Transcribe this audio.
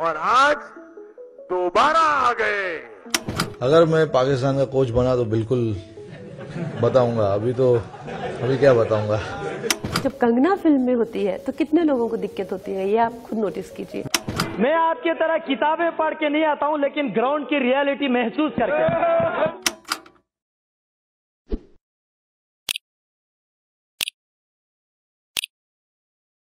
और आज दोबारा आ गए। अगर मैं पाकिस्तान का कोच बना तो बिल्कुल बताऊंगा, अभी क्या बताऊंगा। जब कंगना फिल्म में होती है तो कितने लोगों को दिक्कत होती है, ये आप खुद नोटिस कीजिए। मैं आपकी तरह किताबें पढ़ के नहीं आता हूं, लेकिन ग्राउंड की रियलिटी महसूस करके